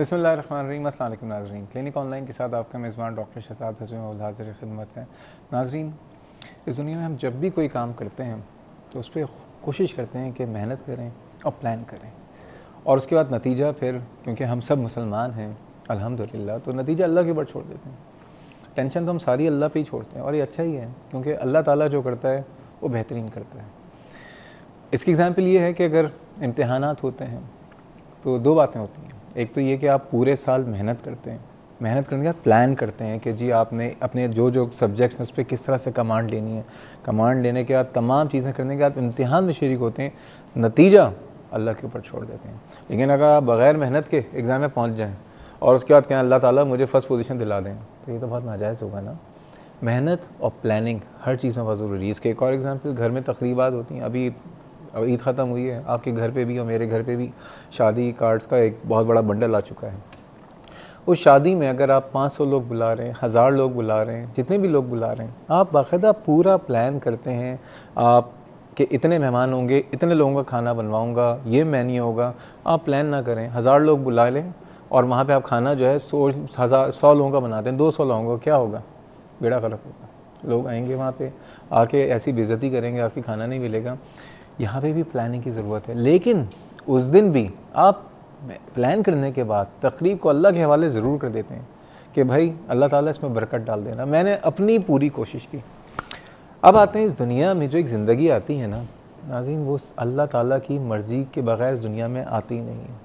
बिस्मिल्लाहिर्रहमानिर्रहीम। अस्सलाम वालेकुम नाज़रीन, क्लिनिक ऑनलाइन के साथ आपका मेज़बान डॉक्टर शहजाद हसन हाज़िर खिदमत है। नाज़रीन, इस दुनिया में हम जब भी कोई काम करते हैं तो उस पर कोशिश करते हैं कि मेहनत करें और प्लान करें, और उसके बाद नतीजा फिर, क्योंकि हम सब मुसलमान हैं अल्हम्दुलिल्लाह, तो नतीजा अल्लाह के ऊपर छोड़ देते हैं। टेंशन तो हम सारी अल्लाह पे ही छोड़ते हैं, और ये अच्छा ही है क्योंकि अल्लाह ताला जो करता है वो बेहतरीन करता है। इसकी एग्ज़ाम्पल ये है कि अगर इम्तिहानात होते हैं तो दो बातें होती हैं। एक तो ये कि आप पूरे साल मेहनत करते हैं, मेहनत करने के बाद प्लान करते हैं कि जी आपने अपने जो जो सब्जेक्ट्स हैं उस पर किस तरह से कमांड लेनी है। कमांड लेने के बाद तमाम चीज़ें करने के बाद इम्तिहान में शरीक होते हैं, नतीजा अल्लाह के ऊपर छोड़ देते हैं। लेकिन अगर आप बग़ैर मेहनत के एग्ज़ाम में पहुँच जाएँ और उसके बाद कहें अल्लाह ताला मुझे फ़र्स्ट पोजीशन दिला दें, तो ये तो बहुत नाजायज़ होगा ना। मेहनत और प्लानिंग हर चीज़ में बहुत ज़रूरी है। इसके एक और एग्ज़ाम्पल, घर में तकरीबात होती हैं। अभी अब ईद ख़त्म हुई है, आपके घर पे भी और मेरे घर पे भी शादी कार्ड्स का एक बहुत बड़ा बंडल आ चुका है। उस शादी में अगर आप 500 लोग बुला रहे हैं, 1000 लोग बुला रहे हैं, जितने भी लोग बुला रहे हैं, आप बाकायदा पूरा प्लान करते हैं आप कि इतने मेहमान होंगे, इतने लोगों का खाना बनवाऊँगा, ये मेन्यू होगा। आप प्लान ना करें, 1000 लोग बुला लें और वहाँ पे आप खाना जो है 100 लोगों का बनाते हैं, 200 लोगों का, क्या होगा? बेड़ा ग़लत होगा। लोग आएंगे वहाँ पे, आके ऐसी बेइज्जती करेंगे, आपकी खाना नहीं मिलेगा। यहाँ पे भी प्लानिंग की ज़रूरत है, लेकिन उस दिन भी आप प्लान करने के बाद तकरीब को अल्लाह के हवाले ज़रूर कर देते हैं कि भाई अल्लाह ताला इसमें बरकत डाल देना। मैंने अपनी पूरी कोशिश की। अब आते हैं इस दुनिया में जो एक ज़िंदगी आती है ना नाज़रीन, वो अल्लाह ताला की मर्ज़ी के बग़ैर इस दुनिया में आती नहीं है,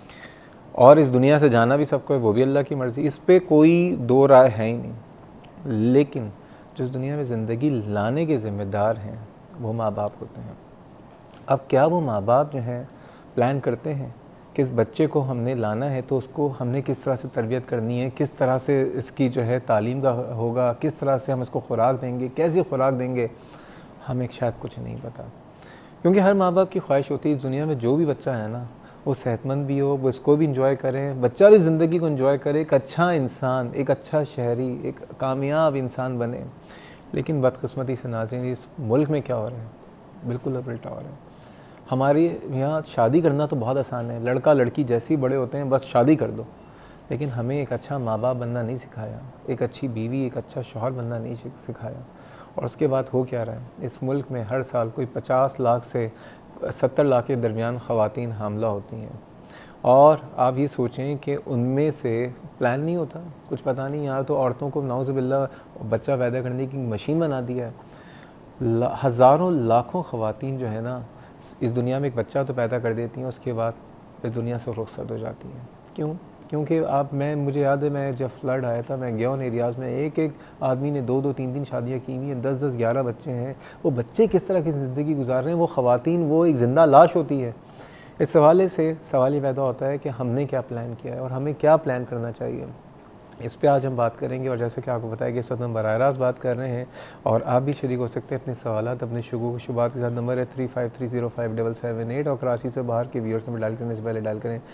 और इस दुनिया से जाना भी सबको है, वो भी अल्लाह की मर्ज़ी, इस पर कोई दो राय है ही नहीं। लेकिन जो इस दुनिया में ज़िंदगी लाने के ज़िम्मेदार हैं वो माँ बाप होते हैं। अब क्या वो माँ बाप जो हैं प्लान करते हैं कि इस बच्चे को हमने लाना है तो उसको हमने किस तरह से तरबियत करनी है, किस तरह से इसकी जो है तालीम का होगा, किस तरह से हम इसको खुराक देंगे, कैसी खुराक देंगे, हमें शायद कुछ नहीं पता। क्योंकि हर माँ बाप की ख्वाहिश होती है इस दुनिया में जो भी बच्चा है ना वो सेहतमंद भी हो, वो इसको भी इंजॉय करें, बच्चा भी ज़िंदगी को इंजॉय करे, एक अच्छा इंसान, एक अच्छा शहरी, एक कामयाब इंसान बने। लेकिन बदकिस्मती से नाज़रीन इस मुल्क में क्या हो रहा है, बिल्कुल अब उल्टा हो रहा है। हमारे यहाँ शादी करना तो बहुत आसान है, लड़का लड़की जैसे ही बड़े होते हैं बस शादी कर दो, लेकिन हमें एक अच्छा माँ बाप बनना नहीं सिखाया, एक अच्छी बीवी, एक अच्छा शौहर बनना नहीं सिखाया। और उसके बाद हो क्या रहा है, इस मुल्क में हर साल कोई 50 लाख से 70 लाख के दरमियान ख़वातीन हामला होती हैं, और आप ये सोचें कि उनमें से प्लान नहीं होता, कुछ पता नहीं यार, तो औरतों को नाउज़ुबिल्लाह बच्चा पैदा करने की मशीन बना दिया है। हज़ारों लाखों ख़वातीन जो है ना इस दुनिया में एक बच्चा तो पैदा कर देती हैं, उसके बाद इस दुनिया से रुखसत हो जाती हैं। क्यों? क्योंकि मुझे याद है, मैं जब फ्लड आया था, मैं गया उन एरियाज़ में, एक आदमी ने 2-2 3-3 शादियाँ की हुई हैं, 10-10 11 बच्चे हैं। वो बच्चे किस तरह की ज़िंदगी गुजार रहे हैं, वो ख़वातीन, वो एक ज़िंदा लाश होती है। इस हवाले से सवाल ये पैदा होता है कि हमने क्या प्लान किया है और हमें क्या प्लान करना चाहिए। इस पे आज हम बात करेंगे, और जैसे कि आपको बताया कि इस वक्त हम बराह रास्त बात कर रहे हैं, और आप भी शरीक हो सकते हैं अपने सवालात, अपने शुबात के साथ। नंबर है 35305778, और कराची से बाहर के व्यूअर्स नंबर डायल करने से पहले डायल करें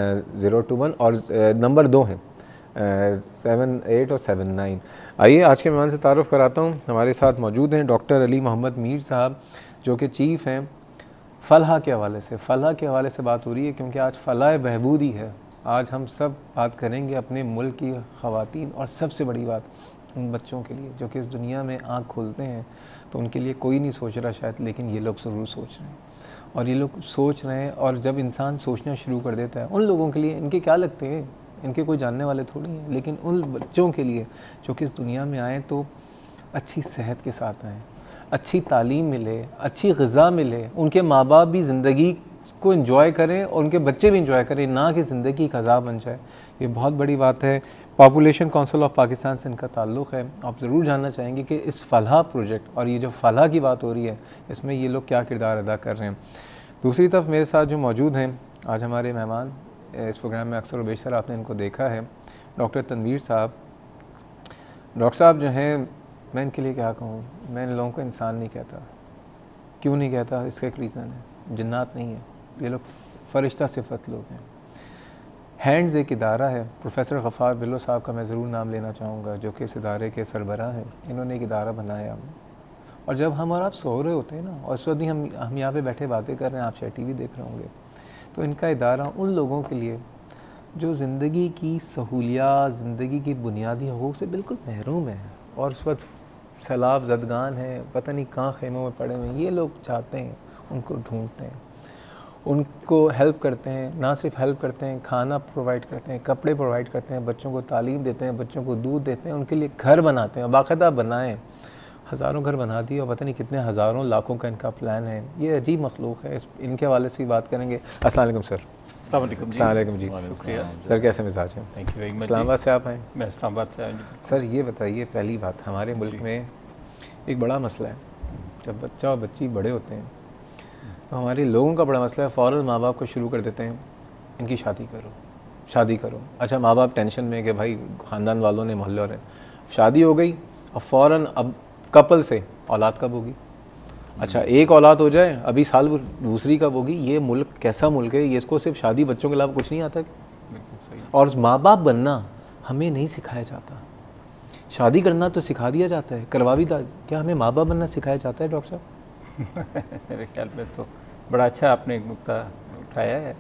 021, और नंबर 2 हैं 78 और 79। आइए आज के मेहमान से तारुफ़ कराता हूँ। हमारे साथ मौजूद हैं डॉक्टर अली मोहम्मद मीर साहब, जो कि चीफ़ हैं फ़लाह के हवाले से। फ़लाह के हवाले से बात हो रही है क्योंकि आज फ़लाह बहबूद ही है। आज हम सब बात करेंगे अपने मुल्क की ख़वातीन, और सबसे बड़ी बात उन बच्चों के लिए जो कि इस दुनिया में आँख खोलते हैं तो उनके लिए कोई नहीं सोच रहा शायद, लेकिन ये लोग ज़रूर सोच रहे हैं, और ये लोग सोच रहे हैं। और जब इंसान सोचना शुरू कर देता है, उन लोगों के लिए, इनके क्या लगते हैं, इनके कोई जानने वाले थोड़ी हैं, लेकिन उन बच्चों के लिए जो कि इस दुनिया में आए तो अच्छी सेहत के साथ आएँ, अच्छी तालीम मिले, अच्छी ग़िज़ा मिले, उनके माँ बाप भी ज़िंदगी को एंजॉय करें और उनके बच्चे भी एंजॉय करें, ना कि ज़िंदगी एक अज़ाब बन जाए। ये बहुत बड़ी बात है। पॉपुलेशन काउंसिल ऑफ पाकिस्तान से इनका ताल्लुक़ है। आप ज़रूर जानना चाहेंगे कि इस फ़लाह प्रोजेक्ट और ये जो फ़लाह की बात हो रही है इसमें ये लोग क्या किरदार अदा कर रहे हैं। दूसरी तरफ मेरे साथ जो मौजूद हैं आज हमारे मेहमान, इस प्रोग्राम में अक्सर व बेशतर आपने इनको देखा है, डॉक्टर तनवीर साहब। डॉक्टर साहब जो हैं, मैं इनके लिए क्या कहूँ, मैं इन लोगों को इंसान नहीं कहता। क्यों नहीं कहता? इसका एक रीज़न है, जिन्नात नहीं है ये लोग, फ़रिश्ता सिफ़त लोग हैं। हैंड्स एक इदारा है, प्रोफेसर गफ़ार बिल्लो साहब का मैं ज़रूर नाम लेना चाहूँगा, जो कि इस इदारे के सरबराह हैं। इन्होंने एक इदारा बनाया, और जब हम और आप सो रहे होते हैं ना, और इस वक्त भी हम यहाँ पे बैठे बातें कर रहे हैं, आप शायद टीवी देख रहे होंगे, तो इनका इदारा उन लोगों के लिए जो ज़िंदगी की सहूलियात, ज़िंदगी की बुनियादी हकूक़ से बिल्कुल महरूम है और उस वक्त सैलाब ज़दगान है, पता नहीं कहाँ ख़ैमों में पड़े हुए हैं, ये लोग चाहते हैं, उनको ढूंढते हैं, उनको हेल्प करते हैं। ना सिर्फ हेल्प करते हैं, खाना प्रोवाइड करते हैं, कपड़े प्रोवाइड करते हैं, बच्चों को तालीम देते हैं, बच्चों को दूध देते हैं, उनके लिए घर बनाते हैं, बाकायदा बनाएं। हज़ारों घर बना दिए और पता नहीं कितने हज़ारों लाखों का इनका प्लान है। ये अजीब मखलूक है। इनके हवाले से बात करेंगे। अस्सलाम वालेकुम सर। अस्सलाम वालेकुम जी। सर कैसे मिजाज हैं? Thank you very much. Islamabad से आप हैं? मैं इस्लामाबाद से आया। सर ये बताइए, पहली बात, हमारे मुल्क में एक बड़ा मसला है, जब बच्चा और बच्ची बड़े होते हैं तो हमारे लोगों का बड़ा मसला है, फ़ौरन माँ बाप को शुरू कर देते हैं, इनकी शादी करो, शादी करो। अच्छा, माँ बाप टेंशन में कि भाई ख़ानदान वालों ने, मोहल्ले वाले, शादी हो गई और फ़ौरन अब कपल से औलाद कब होगी? अच्छा, एक औलाद हो जाए, अभी साल दूसरी कब होगी? ये मुल्क कैसा मुल्क है? ये इसको सिर्फ शादी बच्चों के अलावा कुछ नहीं आता। और माँ बाप बनना हमें नहीं सिखाया जाता। शादी करना तो सिखा दिया जाता है, करवा भी क्या हमें माँ बाप बनना सिखाया जाता है डॉक्टर साहब? मेरे ख्याल में तो बड़ा अच्छा आपने एक नुक्ता उठाया है।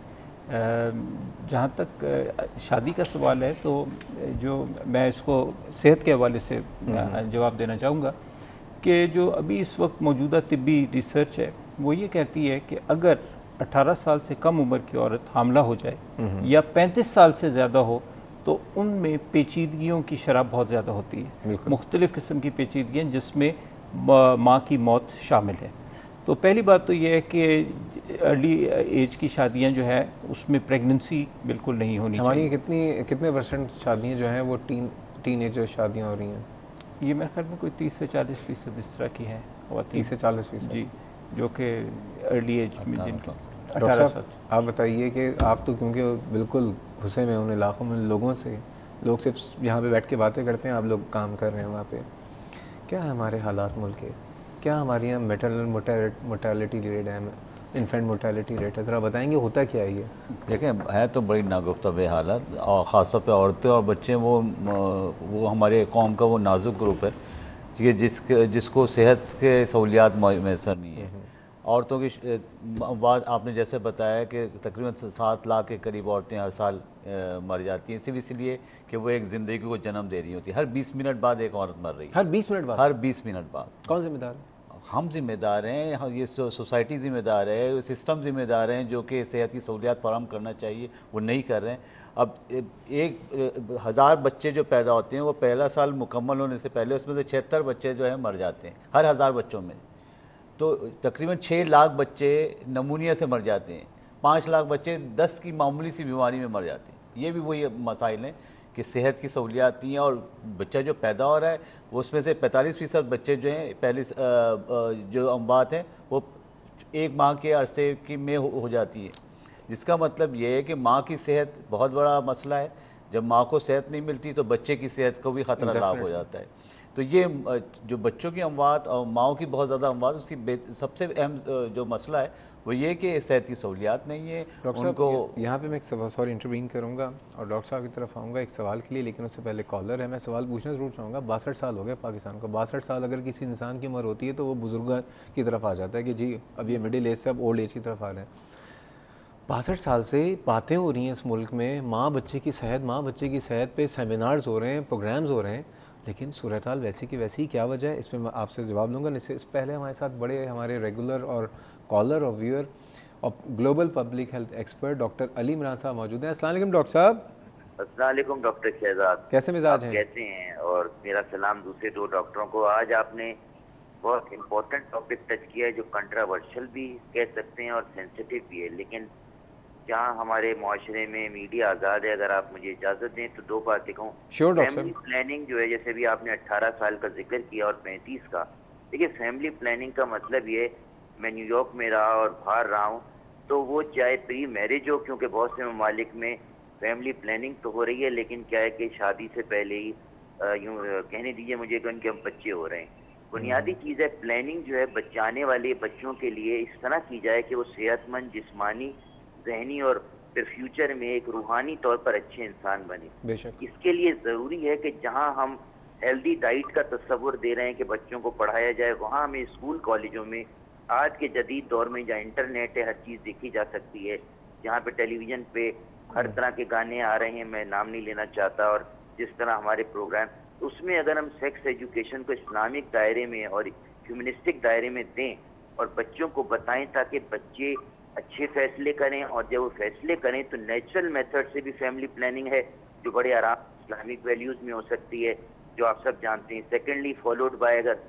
जहाँ तक शादी का सवाल है तो जो मैं इसको सेहत के हवाले से जवाब देना चाहूँगा कि जो अभी इस वक्त मौजूदा तिब्बी रिसर्च है वो ये कहती है कि अगर 18 साल से कम उम्र की औरत हामला हो जाए या 35 साल से ज़्यादा हो तो उनमें पेचीदगियों की शरह बहुत ज़्यादा होती है, मुख्तलिफ़ किस्म की पेचीदगियाँ जिसमें माँ की मौत शामिल है। तो पहली बात तो ये है कि अर्ली एज की शादियां जो है उसमें प्रेगनेंसी बिल्कुल नहीं होनी चाहिए। हमारी कितने परसेंट शादियां जो हैं वो टीन एज शादियां हो रही हैं? ये मेरे ख्याल में कोई 30 से 40% इस तरह की है। 30 से 40% जी, जो कि अर्ली एज में जिनका 18 साल। आप बताइए कि आप तो क्योंकि बिल्कुल घुसे में उन इलाकों में लोगों से, लोग सिर्फ यहाँ पे बैठ के बातें करते हैं, आप लोग काम कर रहे हैं वहाँ पे, क्या है हमारे हालात मुल्क के? क्या हमारे यहाँ मैटरनल मोर्टेलिटी रेट है, इन्फेंट मोर्टेलिटी रेट है? ज़रा बताएंगे होता क्या है ये? देखें, है तो बड़ी नागुफ्ता हालत, और ख़ासतौर पे औरतें और बच्चे वो हमारे कौम का वो नाजुक ग्रुप है कि जिसको सेहत के सहूलियात मैसर नहीं है। औरतों की बात आपने जैसे बताया कि तकरीबन 7 लाख के करीब औरतें हर साल मर जाती हैं, सिर्फ इसलिए कि वो एक ज़िंदगी को जन्म दे रही होती है। हर 20 मिनट बाद एक औरत मर रही है। हर 20 मिनट बाद? हर 20 मिनट बाद। कौन जिम्मेदार है? हम जिम्मेदार हैं, ये सोसाइटी ज़िम्मेदार है, सिस्टम ज़िम्मेदार हैं जो कि सेहत की सहूलियात फराहम करना चाहिए वो नहीं कर रहे हैं। अब 1000 बच्चे जो पैदा होते हैं वो पहला साल मुकम्मल होने से पहले उसमें से 76 बच्चे जो हैं मर जाते हैं हर 1000 बच्चों में। तो तकरीबन 6 लाख बच्चे नमूनिया से मर जाते हैं, 5 लाख बच्चे 10 की मामूली सी बीमारी में मर जाते हैं। ये भी वही मसाइल हैं कि सेहत की सहूलियात नहीं है और बच्चा जो पैदा हो रहा है वो उसमें से 45% बच्चे जो हैं पहले जो अमवात हैं वो 1 माह के अरसे की में हो जाती है, जिसका मतलब ये है कि माँ की सेहत बहुत बड़ा मसला है। जब माँ को सेहत नहीं मिलती तो बच्चे की सेहत को भी ख़तरा लाभ हो जाता है। तो ये जो बच्चों की अमवात और माओं की बहुत ज़्यादा अमवात, उसकी सबसे अहम जो मसला है वो ये कि सेहत की सहूलियात नहीं है। डॉक्टर साहब यहाँ पे मैं एक इंटरवीन करूँगा और डॉक्टर साहब की तरफ आऊँगा एक सवाल के लिए, लेकिन उससे पहले कॉलर है, मैं सवाल पूछना ज़रूर चाहूँगा। 62 साल हो गए पाकिस्तान को। 62 साल अगर किसी इंसान की उम्र होती है तो वो बुजुर्ग की तरफ आ जाता है कि जी अब ये मिडिल एज से अब ओल्ड एज की तरफ आ रहे हैं। 62 साल से बातें हो रही हैं इस मुल्क में, माँ बच्चे की सेहत पे सेमिनार्स हो रहे हैं, प्रोग्राम्स हो रहे हैं, लेकिन सूरत हाल वैसी की वैसी। क्या वजह है, इसमें मैं आपसे जवाब दूंगा। इससे पहले हमारे साथ बड़े हमारे रेगुलर और कॉलर और व्यूअर और global public health expert doctor Ali Imran साहब मौजूद हैं। अस्सलाम वालेकुम डॉक्टर साहब। अस्सलाम वालेकुम डॉक्टर शहजाद, कैसे मिजाज हैं? कैसे हैं? और मेरा सलाम दूसरे 2 डॉक्टरों को। आज आपने बहुत इम्पोर्टेंट टॉपिक टच किया है जो कंट्रावर्शियल भी कह सकते हैं और सेंसिटिव भी है, लेकिन जहाँ हमारे माशरे में मीडिया आज़ाद है, अगर आप मुझे इजाज़त दें तो 2 बातें कहूँ। फैमिली प्लानिंग जो है, जैसे भी आपने 18 साल का जिक्र किया और 35 का, देखिए फैमिली प्लानिंग का मतलब ये, मैं न्यूयॉर्क में रहा और बाहर रहा हूँ, तो वो चाहे प्री मैरिज हो, क्योंकि बहुत से ममालिक में फैमिली प्लानिंग तो हो रही है, लेकिन क्या है कि शादी से पहले ही यूँ कहने दीजिए मुझे कि उनके हम बच्चे हो रहे हैं। बुनियादी चीज़ है प्लानिंग जो है बचाने वाले बच्चों के लिए इस तरह की जाए कि वो सेहतमंद, जिस्मानी, जहनी और फिर फ्यूचर में एक रूहानी तौर पर अच्छे इंसान बने। इसके लिए ज़रूरी है कि जहाँ हम हेल्दी डाइट का तस्वुर दे रहे हैं कि बच्चों को पढ़ाया जाए, वहाँ हमें स्कूल कॉलेजों में आज के जदीद दौर में जहाँ इंटरनेट है, हर चीज़ देखी जा सकती है, जहाँ पे टेलीविज़न पे हर तरह के गाने आ रहे हैं, मैं नाम नहीं लेना चाहता, और जिस तरह हमारे प्रोग्राम, उसमें अगर हम सेक्स एजुकेशन को इस्लामिक दायरे में और ह्यूमनिस्टिक दायरे में दें और बच्चों को बताएं ताकि बच्चे अच्छे फैसले करें, और जब वो फैसले करें तो नेचुरल मेथड से भी फैमिली प्लानिंग है जो बड़े आराम इस्लामिक वैल्यूज में हो सकती है, जो आप सब जानते हैं। सेकेंडली फॉलोड बाय अगर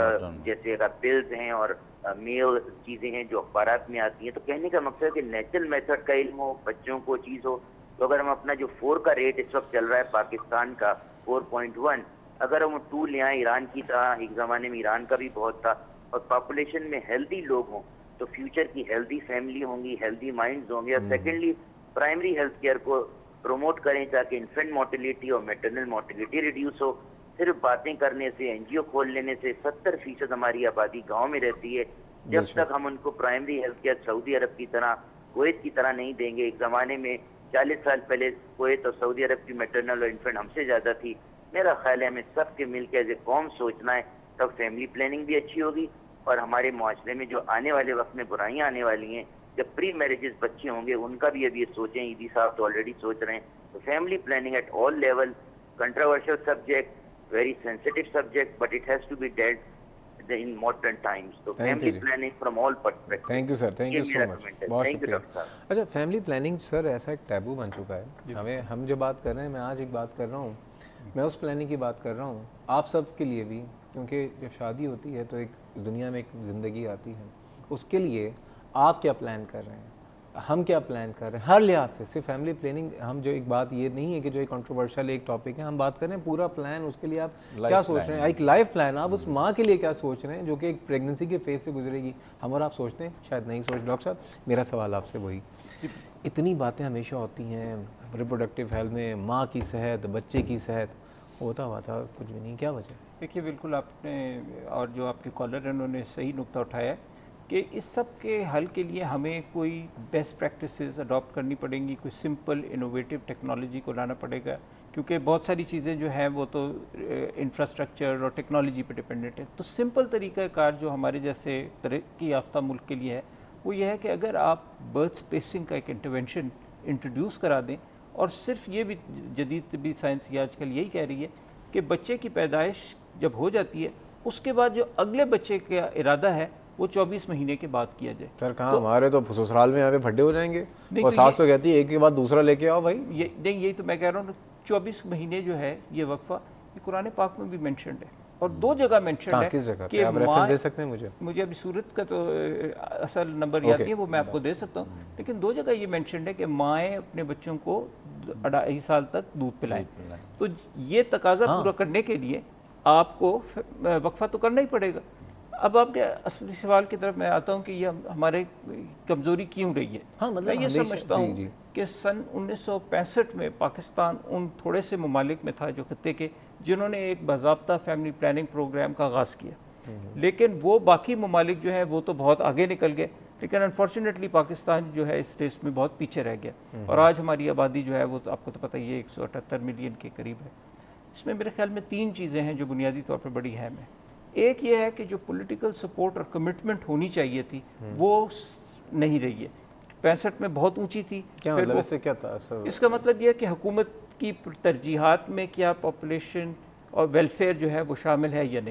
जैसे अगर पिल्स हैं और मेल चीज़ें हैं जो अखबारात में आती हैं, तो कहने का मकसद है कि नेचुरल मेथड का इल्म हो, बच्चों को चीज़ हो। तो अगर हम अपना जो 4 का रेट इस वक्त चल रहा है पाकिस्तान का 4.1, अगर हम 2 ले आए ईरान की तरह, एक ज़माने में ईरान का भी बहुत था, और पॉपुलेशन में हेल्दी लोग हों तो फ्यूचर की हेल्दी फैमिली होंगी, हेल्दी माइंड्स होंगे। और सेकेंडली प्राइमरी हेल्थ केयर को प्रमोट करें ताकि इन्फेंट मोर्टेलिटी और मैटरनल मोर्टेलिटी रिड्यूस हो। सिर्फ बातें करने से, एनजीओ खोल लेने से 70% हमारी आबादी गांव में रहती है। जब तक हम उनको primary health care Saudi Arab की तरह, कुवैत की तरह नहीं देंगे, एक ज़माने में 40 साल पहले कुवैत और सऊदी अरब की मैटरनल और इन्फेंट हमसे ज़्यादा थी। मेरा ख्याल है हमें सबके मिलकर एज ए कौम सोचना है, तब फैमिली प्लानिंग भी अच्छी होगी। और हमारे माशरे में जो आने वाले वक्त में बुराइयाँ आने वाली हैं, जब प्री मैरिजेस बच्चे होंगे, उनका भी अभी ये सोचें। ईदी साहब तो ऑलरेडी सोच रहे हैं। तो family planning at all level, controversial subject, very sensitive subject, but it has to be dealt in modern times. So family planning from all perspectives. Thank you sir, thank you so much. बहुत शुक्रिया। अच्छा, family planning sir ऐसा एक taboo बन चुका है। हम जो बात कर रहे हैं, मैं आज एक बात कर रहा हूँ, मैं उस प्लानिंग की बात कर रहा हूँ आप सब के लिए भी, क्योंकि जब शादी होती है तो एक दुनिया में एक ज़िंदगी आती है, उसके लिए आप क्या प्लान कर रहे हैं, हम क्या प्लान कर रहे हैं, हर लिहाज से। सिर्फ फैमिली प्लानिंग, हम जो एक बात ये नहीं है कि जो एक कंट्रोवर्शियल एक टॉपिक है, हम बात कर रहे हैं पूरा प्लान, उसके लिए आप क्या सोच रहे हैं, एक लाइफ प्लान, आप उस माँ के लिए क्या सोच रहे हैं जो कि एक प्रेगनेंसी के फेज से गुजरेगी। हम और आप सोचते हैं, शायद नहीं सोच। डॉक्टर साहब, मेरा सवाल आपसे वही, इतनी बातें हमेशा होती हैं रिप्रोडक्टिव हेल्थ में, माँ की सेहत, बच्चे की सेहत, होता हुआ था कुछ भी नहीं, क्या वजह? देखिए, बिल्कुल आपने और जो आपके कॉलर हैं उन्होंने सही नुक्ता उठाया कि इस सब के हल के लिए हमें कोई बेस्ट प्रैक्टिसेस अडॉप्ट करनी पड़ेंगी, कोई सिंपल इनोवेटिव टेक्नोलॉजी को लाना पड़ेगा, क्योंकि बहुत सारी चीज़ें जो हैं वो तो इंफ्रास्ट्रक्चर और टेक्नोलॉजी पर डिपेंडेंट है। तो सिंपल तरीक़ाकार जो हमारे जैसे तरक्की याफ्ता मुल्क के लिए है वो ये है कि अगर आप बर्थ स्पेसिंग का एक इंटरवेंशन इंट्रोड्यूस करा दें, और सिर्फ ये भी जदीद तबी साइंस ये आजकल यही कह रही है कि बच्चे की पैदाइश जब हो जाती है उसके बाद जो अगले बच्चे का इरादा है वो 24 महीने के बाद किया जाए। सर कहाँ, तो हमारे तो ससुराल में यहाँ पे फड्डे हो जाएंगे, और सास तो कहती है एक के बाद दूसरा लेके आओ भाई। ये नहीं, यही तो मैं कह रहा हूँ, 24 महीने जो है ये वक्फा, ये कुरान पाक में भी मेंशन्ड है, और 2 जगह मेंशन्ड है। किस जगह कि आप रेफरेंस दे सकते हैं मुझे अभी सूरत का तो असल नंबर याद नहीं है, वो मैं आपको दे सकता हूँ, लेकिन 2 जगह ये मेंशन्ड है कि माएँ अपने बच्चों को 2.5 साल तक दूध पिलाएं। तो ये तकाजा पूरा करने के लिए आपको वक्फा तो करना ही पड़ेगा। अब आपके असली सवाल की तरफ मैं आता हूँ कि ये हमारे कमज़ोरी क्यों रही है। मतलब मैं ये समझता हूँ कि सन 1965 में पाकिस्तान उन थोड़े से ममालिक में था जो खत्ते के जिन्होंने एक बाज़ाब्ता फैमिली प्लानिंग प्रोग्राम का आगाज़ किया, लेकिन वो बाकी ममालिक जो है वो तो बहुत आगे निकल गए, लेकिन अनफॉर्चुनेटली पाकिस्तान जो है इस रेस में बहुत पीछे रह गया। और आज हमारी आबादी जो है वो तो आपको तो पता ही है 178 मिलियन के करीब है। इसमें मेरे ख्याल में 3 चीज़ें हैं जो बुनियादी तौर पर बड़ी अहम है। एक ये है कि जो पॉलिटिकल सपोर्ट और कमिटमेंट होनी चाहिए थी वो नहीं रही है। 65 में बहुत ऊंची थी। क्या मतलब, इससे क्या था? इसका मतलब यह है कि हुकूमत की तरजीहात में क्या पॉपुलेशन और वेलफेयर जो है वो शामिल है या नहीं,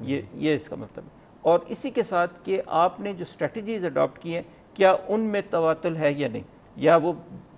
ये इसका मतलब है। और इसी के साथ कि आपने जो स्ट्रेटजीज अडॉप्ट की हैं क्या उनमें तवातुल है या नहीं, या वो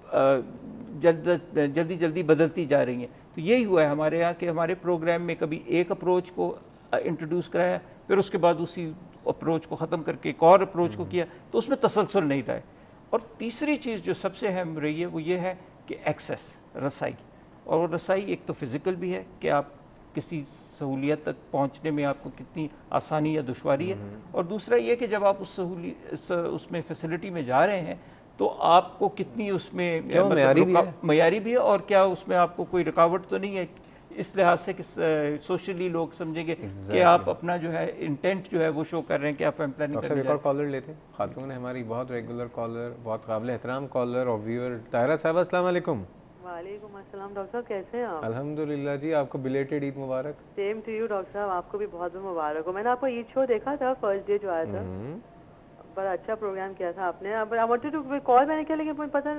जल्दी जल्दी बदलती जा रही हैं। तो यही हुआ है हमारे यहाँ कि हमारे प्रोग्राम में कभी एक अप्रोच को इंट्रोड्यूस कराया, फिर उसके बाद उसी अप्रोच को ख़त्म करके एक और अप्रोच को किया, तो उसमें तसलसल नहीं रहा है। और तीसरी चीज़ जो सबसे अहम रही है वो ये है कि एक्सेस, रसाई। और रसाई एक तो फ़िज़िकल भी है कि आप किसी सहूलियत तक पहुंचने में आपको कितनी आसानी या दुश्वारी है, और दूसरा ये कि जब आप उसमें फैसिलिटी में जा रहे हैं तो आपको कितनी उसमें मयारी भी है, और क्या उसमें आपको कोई रुकावट तो नहीं है इस लिहाज से कि सोशली लोग समझेंगे कि आप अपना जो है इंटेंट जो है वो शो कर रहे हैं कि आप फैमिली प्लानिंग कर रहे हैं। एक और कॉलर लेते हैं, खातून है हमारी, बहुत रेगुलर कॉलर, बहुत काबिल एहतराम कॉलर और व्यूअर, ताहिरा साहब अस्सलाम वालेकुम। वालेकुम अस्सलाम डॉक्टर साहब, कैसे हैं आप? अल्हम्दुलिल्लाह जी, आपको बिलेटेड ईद मुबारक। सेम टू यू डॉक्टर साहब, आपको भी बहुत बहुत मुबारक हो। मैंने आपको ईद शो देखा था, फर्स्ट डे जो आया था, बड़ा अच्छा प्रोग्राम किया था आपने। आई वांटेड टू कॉल मैंने किया लेकिन मुझे पता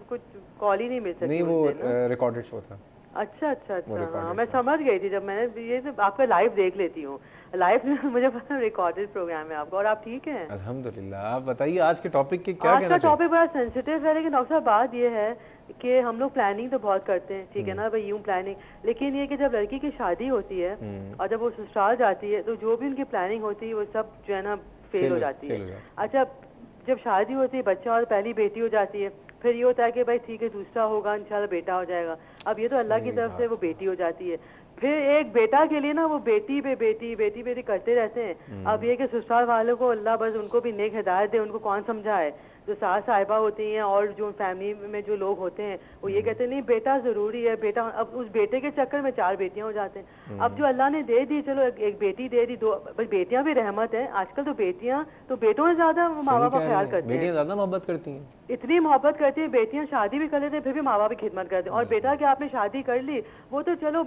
कुछ कॉल ही नहीं मिल सकती। नहीं, वो रिकॉर्डेड शो था। अच्छा अच्छा अच्छा, हाँ मैं समझ गई थी। जब मैंने ये तो आपका लाइव देख लेती हूँ, लाइव मुझे पता रिकॉर्डेड प्रोग्राम है आपका। और आप ठीक हैं? अल्हम्दुलिल्लाह। आप बताइए आज के टॉपिक के क्या आज कहना का टॉपिक बड़ा सेंसिटिव है, लेकिन डॉक्टर साहब बात ये है कि हम लोग प्लानिंग तो बहुत करते हैं, ठीक है ना भाई, यूं प्लानिंग, लेकिन ये कि जब लड़की की शादी होती है और जब वो ससुराल जाती है तो जो भी उनकी प्लानिंग होती है वो सब जो है ना फेल हो जाती है। अच्छा, जब शादी होती है, बच्चा और पहली बेटी हो जाती है, फिर ये होता है कि भाई ठीक है दूसरा होगा, इंशाल्लाह बेटा हो जाएगा। अब ये तो अल्लाह की तरफ से वो बेटी हो जाती है। फिर एक बेटा के लिए ना वो बेटी पे बेटी बेटी बेटी करते रहते हैं। अब ये कि ससुराल वालों को अल्लाह बस उनको भी नेक हिदायत दे, उनको कौन समझाए। जो सास साहिबा होती हैं और जो फैमिली में जो लोग होते हैं वो ये कहते हैं नहीं बेटा ज़रूरी है, बेटा। अब उस बेटे के चक्कर में 4 बेटियां हो जाते हैं। अब जो अल्लाह ने दे दी, चलो एक बेटी दे दी, 2 बेटियां भी रहमत है। आजकल तो बेटियां तो बेटों से ज़्यादा माँ बाप का ख्याल करते हैं, बेटियां ज़्यादा मोहब्बत करती हैं, इतनी मोहब्बत करती है। बेटियां शादी भी कर लेते हैं फिर भी माँ बाप की खिदमत करते हैं। और बेटा कि आपने शादी कर ली, वो तो चलो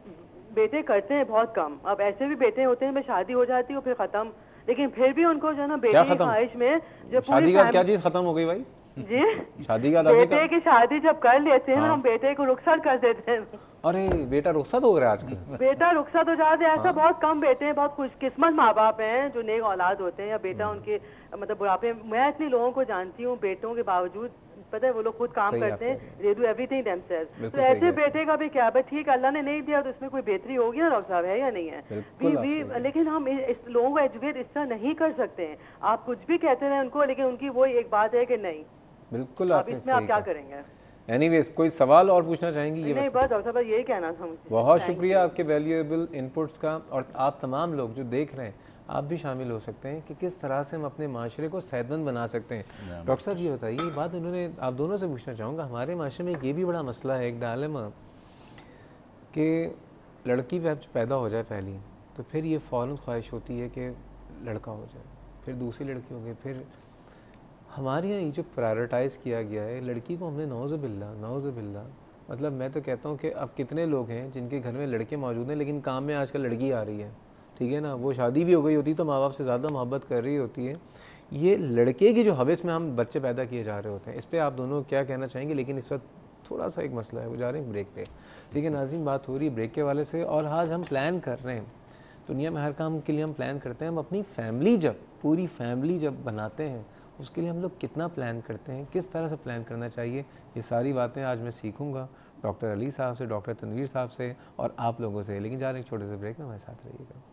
बेटे करते हैं बहुत कम। अब ऐसे भी बेटे होते हैं शादी हो जाती है फिर खत्म, लेकिन फिर भी उनको जो है ना बेटे की ख्वाहिश में जो शादी का क्या चीज खत्म हो गई भाई जी, शादी का बेटे की शादी जब कर लेते हैं ना, हम बेटे को रुखसत कर देते हैं। अरे बेटा रुखसत हो रहा है आजकल, बेटा रुखसत हो जाते हैं। ऐसा बहुत कम बेटे हैं, बहुत खुशकिस्मत माँ बाप हैं जो नेक औलाद होते हैं, या बेटा उनके मतलब बुढ़ापे। मैं इतने लोगों को जानती हूँ बेटों के बावजूद, पता है वो लोग खुद काम करते हैं, दे डू एवरीथिंग देमसेल्फ। तो ऐसे बेटे का भी क्या है, ठीक अल्लाह ने नहीं दिया तो इसमें कोई बेहतरी होगी ना डॉक्टर साहब, है या नहीं है? लेकिन हम इस लोगों को एजुकेट इस तरह नहीं कर सकते हैं। आप कुछ भी कहते रहे उनको, लेकिन उनकी वो एक बात है कि नहीं, बिल्कुल आप इसमें आप क्या करेंगे? एनीवेज कोई सवाल और पूछना चाहेंगी? नहीं बस डॉक्टर साहब यही कहना था मुझे। बहुत शुक्रिया आपके वैल्यूएबल इनपुट्स का। और आप तमाम लोग जो देख रहे हैं, आप भी शामिल हो सकते हैं कि किस तरह से हम अपने माशरे को सेहतमंद बना सकते हैं। डॉक्टर साहब ये बताइए, ये बात उन्होंने आप दोनों से पूछना चाहूँगा, हमारे माशरे में ये भी बड़ा मसला है, एक डायलेमा, कि लड़की पैदा हो जाए पहली, तो फिर ये फ़ौरन ख्वाहिश होती है कि लड़का हो जाए, फिर दूसरी लड़की हो गई। फिर हमारे यहाँ ये जो प्रायोरिटाइज़ किया गया है लड़की को, हमने नौज़ुबिल्लाह, मतलब मैं तो कहता हूँ कि अब कितने लोग हैं जिनके घर में लड़के मौजूद हैं लेकिन काम में आजकल लड़की आ रही है, ठीक है ना, वो शादी भी हो गई होती तो माँ बाप से ज़्यादा मोहब्बत कर रही होती है। ये लड़के की जो हवस में हम बच्चे पैदा किए जा रहे होते हैं, इस पर आप दोनों क्या कहना चाहेंगे? लेकिन इस वक्त थोड़ा सा एक मसला है, वो जा रहे हैं ब्रेक पे, ठीक है नाज़रीन, बात हो रही है ब्रेक के वाले से। और आज हम प्लान कर रहे हैं, दुनिया में हर काम के लिए हम प्लान करते हैं, हम अपनी फैमिली पूरी फैमिली जब बनाते हैं उसके लिए हम लोग कितना प्लान करते हैं, किस तरह से प्लान करना चाहिए, ये सारी बातें आज मैं सीखूंगा डॉक्टर अली साहब से, डॉक्टर तनवीर साहब से और आप लोगों से। लेकिन जा रहे हैं छोटे से ब्रेक में, हमारे साथ रहिएगा।